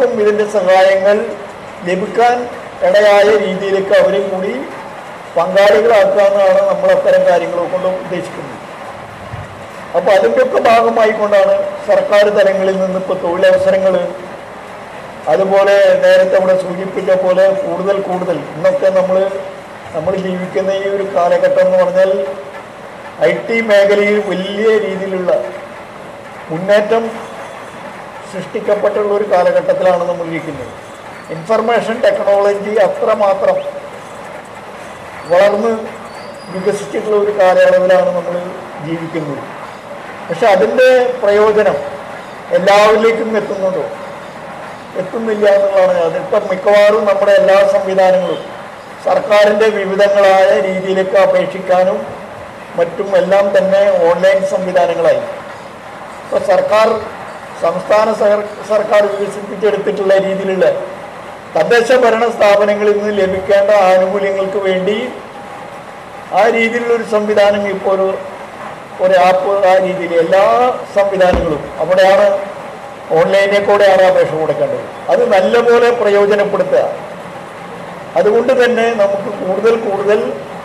എല്ലാവർക്കും ഇതിൻ്റെ സഹായങ്ങൾ ലഭിക്കാൻ ഇടയായ രീതിയിലേക്ക് അവരെയും കൂടി പങ്കാളികളാക്കുക എന്നാണ് നമ്മൾ അത്തരം കാര്യങ്ങൾ കൊണ്ട് ഉദ്ദേശിക്കുന്നത്. അപ്പോൾ അതിൻ്റെയൊക്കെ ഭാഗമായിക്കൊണ്ടാണ് സർക്കാർ തലങ്ങളിൽ നിന്ന് ഇപ്പോൾ തൊഴിലവസരങ്ങൾ, അതുപോലെ നേരത്തെ ഇവിടെ സൂചിപ്പിച്ച പോലെ കൂടുതൽ ഇന്നൊക്കെ നമ്മൾ ജീവിക്കുന്ന ഈ ഒരു കാലഘട്ടം എന്ന് പറഞ്ഞാൽ IT മേഖലയിൽ വലിയ രീതിയിലുള്ള മുന്നേറ്റം സൃഷ്ടിക്കപ്പെട്ടുള്ള ഒരു കാലഘട്ടത്തിലാണ് നമ്മൾ ഇരിക്കുന്നത്. ഇൻഫർമേഷൻ ടെക്നോളജി അത്രമാത്രം വളർന്ന് വികസിച്ചിട്ടുള്ള ഒരു കാലയളവിലാണ് നമ്മൾ ജീവിക്കുന്നത്. പക്ഷെ അതിൻ്റെ പ്രയോജനം എല്ലാവരിലേക്കും എത്തുന്നില്ല എന്നുള്ളതാണ്. അതിപ്പം മിക്കവാറും നമ്മുടെ എല്ലാ സംവിധാനങ്ങളും സർക്കാരിൻ്റെ വിവിധങ്ങളായ രീതിയിലേക്ക് അപേക്ഷിക്കാനും മറ്റും എല്ലാം തന്നെ ഓൺലൈൻ സംവിധാനങ്ങളായി. ഇപ്പോൾ സംസ്ഥാന സർക്കാർ വികസിപ്പിച്ചെടുത്തിട്ടുള്ള രീതിയിലുള്ള തദ്ദേശ ഭരണ സ്ഥാപനങ്ങളിൽ നിന്ന് ലഭിക്കേണ്ട ആനുകൂല്യങ്ങൾക്ക് വേണ്ടി ആ രീതിയിലുള്ളൊരു സംവിധാനം ഇപ്പോൾ ഒരു ആപ്പ്, ആ രീതിയിൽ എല്ലാ സംവിധാനങ്ങളും അവിടെയാണ് ഓൺലൈനെ കൂടെയാണ് അപേക്ഷ കൊടുക്കേണ്ടത്. അത് നല്ലപോലെ പ്രയോജനപ്പെടുത്തുക. അതുകൊണ്ട് തന്നെ നമുക്ക് കൂടുതൽ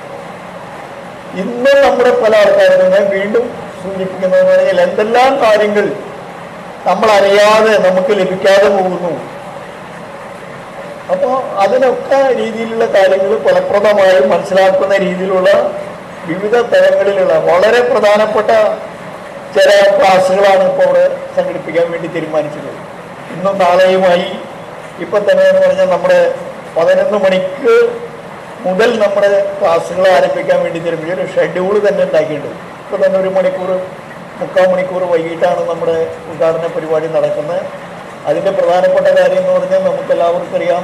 ഇന്ന് നമ്മുടെ പല ആൾക്കാരും ഞാൻ വീണ്ടും സൂചിപ്പിക്കുന്നതെന്ന് പറഞ്ഞാൽ എന്തെല്ലാം കാര്യങ്ങൾ നമ്മളറിയാതെ നമുക്ക് ലഭിക്കാതെ പോകുന്നു. അപ്പോൾ അതിനൊക്കെ രീതിയിലുള്ള കാര്യങ്ങൾ ഫലപ്രദമായും മനസ്സിലാക്കുന്ന രീതിയിലുള്ള വിവിധ തലങ്ങളിലുള്ള വളരെ പ്രധാനപ്പെട്ട ചില ക്ലാസ്സുകളാണ് ഇപ്പോൾ അവിടെ സംഘടിപ്പിക്കാൻ വേണ്ടി തീരുമാനിച്ചത്. ഇന്നും നാളെയുമായി ഇപ്പം തന്നെ എന്ന് പറഞ്ഞാൽ നമ്മുടെ 11 മണിക്ക് മുതൽ നമ്മുടെ ക്ലാസ്സുകൾ ആരംഭിക്കാൻ വേണ്ടി തീരുമാനിച്ച ഒരു ഷെഡ്യൂൾ തന്നെ ഉണ്ടാക്കിയിട്ടുണ്ട്. ഇപ്പോൾ തന്നെ 1 മണിക്കൂർ 3/4 മണിക്കൂർ വൈകിട്ടാണ് നമ്മുടെ ഉദ്ഘാടന പരിപാടി നടക്കുന്നത്. അതിൻ്റെ പ്രധാനപ്പെട്ട കാര്യം എന്ന് പറഞ്ഞാൽ നമുക്കെല്ലാവർക്കും അറിയാം,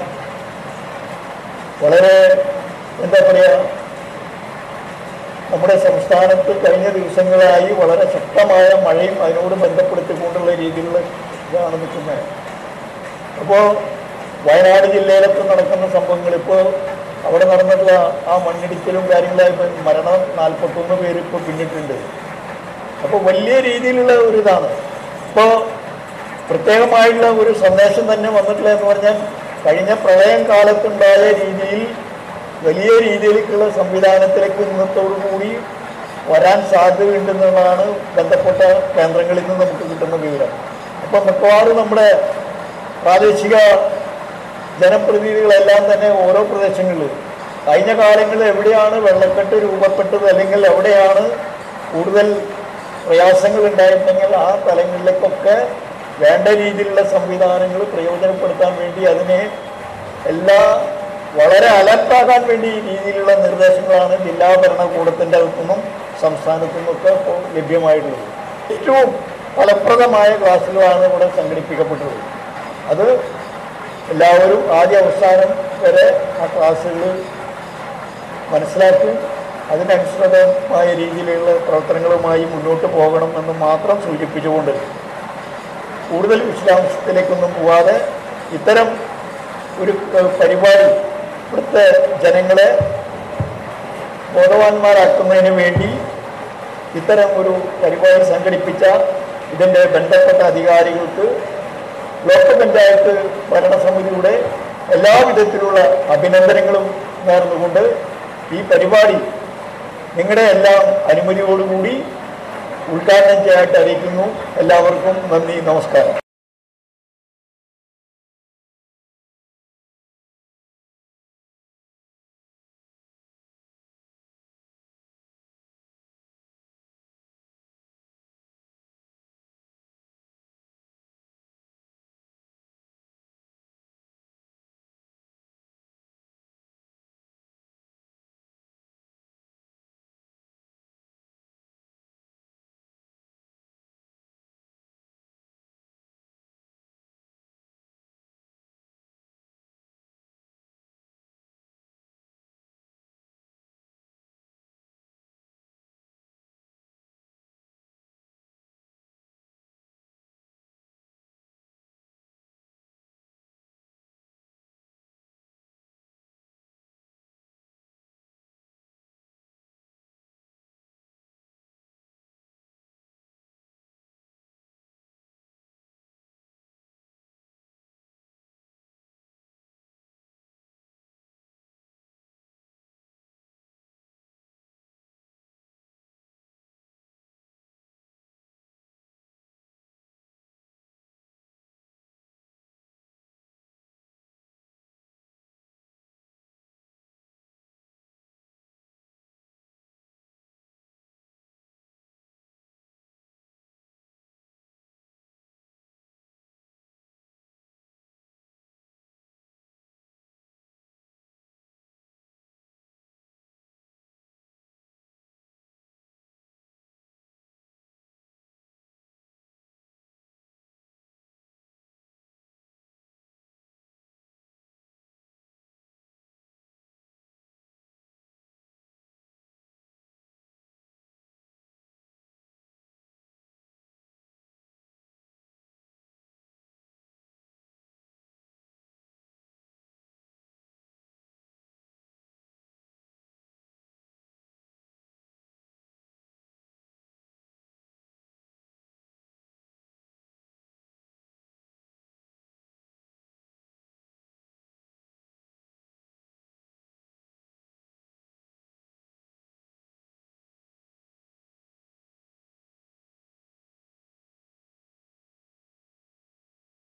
വളരെ എന്താ പറയുക, നമ്മുടെ സംസ്ഥാനത്ത് കഴിഞ്ഞ ദിവസങ്ങളായി വളരെ ശക്തമായ മഴയും അതിനോട് ബന്ധപ്പെടുത്തിക്കൊണ്ടുള്ള രീതിയിലുള്ള ഇതാണ് നിൽക്കുന്നത്. അപ്പോൾ വയനാട് ജില്ലയിലൊക്കെ നടക്കുന്ന സംഭവങ്ങൾ, ഇപ്പോൾ അവിടെ നടന്നിട്ടുള്ള ആ മണ്ണിടിച്ചിലും കാര്യങ്ങളായി മരണം 41 പേര് ഇപ്പോൾ പിന്നിട്ടുണ്ട്. അപ്പോൾ വലിയ രീതിയിലുള്ള ഒരു ഇതാണ്. ഇപ്പോൾ പ്രത്യേകമായിട്ടുള്ള ഒരു സന്ദേശം തന്നെ വന്നിട്ടുള്ള എന്ന് പറഞ്ഞാൽ കഴിഞ്ഞ പ്രളയം കാലത്തുണ്ടായ രീതിയിൽ വലിയ രീതിയിലേക്കുള്ള സംവിധാനത്തിലേക്ക് ഇന്നത്തോടുകൂടി വരാൻ സാധ്യതയുണ്ടെന്നതാണ് ബന്ധപ്പെട്ട കേന്ദ്രങ്ങളിൽ നിന്ന് നമുക്ക് കിട്ടുന്ന വിവരം. അപ്പം മിക്കവാറും നമ്മുടെ പ്രാദേശിക ജനപ്രതിനിധികളെല്ലാം തന്നെ ഓരോ പ്രദേശങ്ങളിൽ കഴിഞ്ഞ കാലങ്ങളിൽ എവിടെയാണ് വെള്ളക്കെട്ട് രൂപപ്പെട്ടത് അല്ലെങ്കിൽ എവിടെയാണ് കൂടുതൽ പ്രയാസങ്ങൾ ഉണ്ടായിട്ടുണ്ടെങ്കിൽ ആ തലങ്ങളിലേക്കൊക്കെ വേണ്ട രീതിയിലുള്ള സംവിധാനങ്ങൾ പ്രയോജനപ്പെടുത്താൻ വേണ്ടി അതിനെ വളരെ അലർട്ടാകാൻ വേണ്ടി ഈ രീതിയിലുള്ള നിർദ്ദേശങ്ങളാണ് ജില്ലാ ഭരണകൂടത്തിൻ്റെ അകത്തുനിന്നും സംസ്ഥാനത്തു നിന്നൊക്കെ ഇപ്പോൾ ലഭ്യമായിട്ടുള്ളത്. ഏറ്റവും ഫലപ്രദമായ ക്ലാസ്സുകളാണ് ഇവിടെ സംഘടിപ്പിക്കപ്പെട്ടത്. അത് എല്ലാവരും ആദ്യ അവസാനം വരെ ആ ക്ലാസ്സുകൾ മനസ്സിലാക്കി അതിനനുസൃതമായ രീതിയിലുള്ള പ്രവർത്തനങ്ങളുമായി മുന്നോട്ട് പോകണം എന്ന് മാത്രം സൂചിപ്പിച്ചുകൊണ്ട് കൂടുതൽ വിശദാംശത്തിലേക്കൊന്നും പോവാതെ ഇത്തരം ഒരു പരിപാടി ഇവിടുത്തെ ജനങ്ങളെ ബോധവാന്മാരാക്കുന്നതിന് വേണ്ടി ഇത്തരം ഒരു പരിപാടി സംഘടിപ്പിച്ച ഇതിൻ്റെ ബന്ധപ്പെട്ട അധികാരികൾക്ക് ബ്ലോക്ക് പഞ്ചായത്ത് ഭരണസമിതിയുടെ എല്ലാവിധത്തിലുള്ള അഭിനന്ദനങ്ങളും നേർന്നുകൊണ്ട് ഈ പരിപാടി നിങ്ങളുടെ എല്ലാം അനുമതിയോടുകൂടി ഉദ്ഘാടനം ചെയ്യാനായിട്ട് അറിയിക്കുന്നു. എല്ലാവർക്കും നന്ദി, നമസ്കാരം.